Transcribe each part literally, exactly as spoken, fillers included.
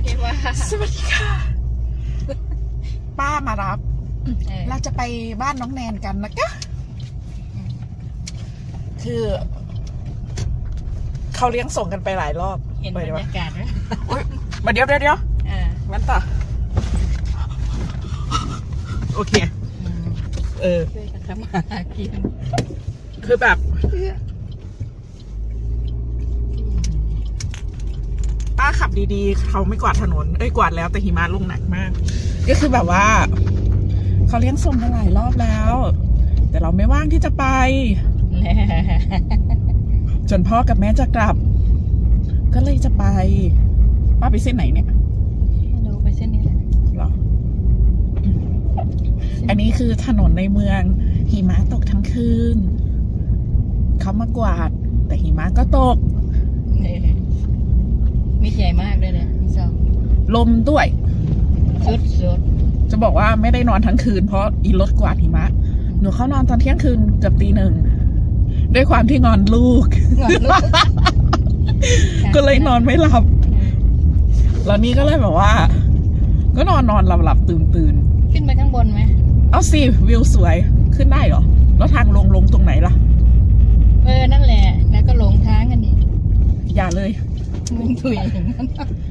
ว่าสวัสดีค่ะป้ามารับเราจะไปบ้านน้องแนนกันนะกะคือเขาเลี้ยงส่งกันไปหลายรอบเห็นบรรยากาศไหมมาเดี๋ยวเดี๋ยวเดี๋ยวมันต่อโอเคเออช่วยกันทำมาหากินคือแบบป้าขับดีๆเขาไม่กวาดถนนเอ้ยกวาดแล้วแต่หิมะลงหนักมากก็คือแบบว่าเขาเลี้ยงส่งกันหลายรอบแล้วแต่เราไม่ว่างที่จะไปจนพ่อกับแม่จะกลับก็เลยจะไปป้าไปเส้นไหนเนี่ยไม่รู้ไปเส้นนี้หรออันนี้คือถนนในเมืองหิมะตกทั้งคืนเขามากวาดแต่หิมะก็ตกมิดใหญ่มากเลยเนี่ยพี่สาวลมด้วยสุดสุดจะบอกว่าไม่ได้นอนทั้งคืนเพราะอีรถกวาดหิมะหนูเข้านอนตอนเที่ยงคืนเกือบตีหนึ่งด้วยความที่งอนลูกก็เลยนอนไม่หลับแล้วนี่ก็เลยแบบว่าก็นอนนอนหลับหลับตื่นตื่นขึ้นไปข้างบนไหมเอาสิวิวสวยขึ้นได้เหรอแล้วทางลงลงตรงไหนล่ะเออนั่นแหละแล้วก็หลงทางกันดิอย่าเลยมึงถุยอย่างนั้น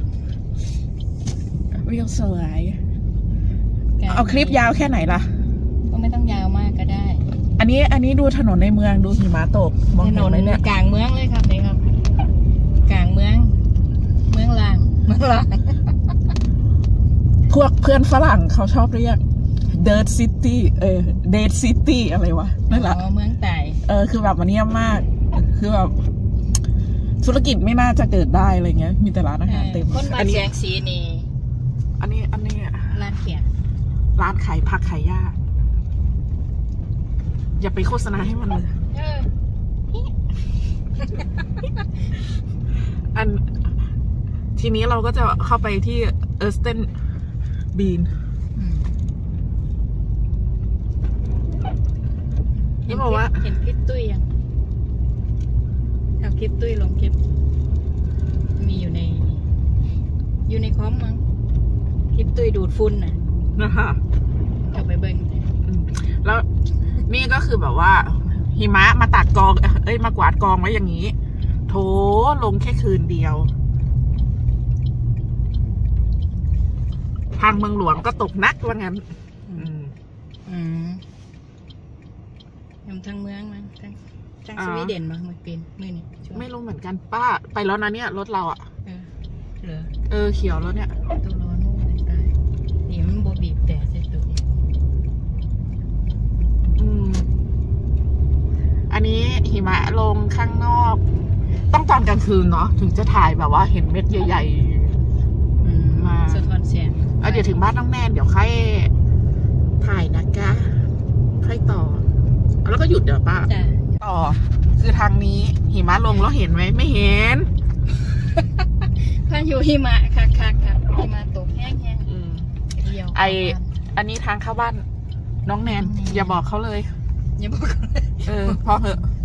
วิวสวยเอาคลิปยาวแค่ไหนล่ะก็ไม่ต้องยาวมากก็ได้อันนี้อันนี้ดูถนนในเมืองดูหิมะตกมองเห็นไหมเนี่ยกลางเมืองเลยครับนี่ครับกลางเมืองเมืองลางเมืองลางพวกเพื่อนฝรั่งเขาชอบเรียก Dirt City เออ Dead City อะไรวะนั่นแหละเมืองไต่เออคือแบบมันเงียบมากคือแบบธุรกิจไม่น่าจะเกิดได้อะไรเงี้ยมีแต่ร้านอาหารเต็มคนมาแจงซีนี่อันนี้อันนี้ร้านเขียนร้านขายผักขายหญ้าอย่าไปโฆษณาให้มันเลยอันทีนี้เราก็จะเข้าไปที่เออร์สเทนบีนนี่บอกว่าเห็นคลิปตุ้ยยังเอาคลิปตุ้ยลงคลิปมีอยู่ในอยู่ในคอมมั้งคลิปตุ้ยดูดฝุ่นน่ะนะคะเอาไปเบิ้งแล้วนี่ก็คือแบบว่าหิมะมาตักกองเอ้ยมากวาดกองไว้อย่างนี้โถลงแค่คืนเดียวทางเมืองหลวงก็ตกนักว่างั้นอืมอืมทางเมืองมั้งทางทางสวีเดนมั้งมันเป็นมือนี่ไม่รู้เหมือนกันป้าไปแล้วนะเนี่ยรถเราอ่ะเออเหรอเออเขียวแล้วเนี่ยตัวร้อนนู่นเลยตายนี่มันโบบีบแต่ใส่ตัวอืมอันนี้หิมะลงข้างนอกต้องตอนกลางคืนเนาะถึงจะถ่ายแบบว่าเห็นเม็ดใหญ่ๆมาสะท้อนแสงเดี๋ยวถึงบ้านน้องแนนเดี๋ยวค่อยถ่ายนะกะค่อยต่อแล้วก็หยุดเดี๋ยวป้าต่อคือทางนี้หิมะลงแล้วเห็นไหมไม่เห็นพายุหิมะคักคักคักหิมะตกแห้งแห้งเดียวไออันนี้ทางเข้าบ้านน้องแนนอย่าบอกเขาเลยอย่าบอกเออพอเหอะ